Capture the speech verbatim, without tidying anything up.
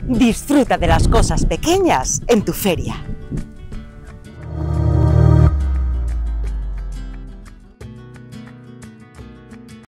Disfruta de las cosas pequeñas en tu feria.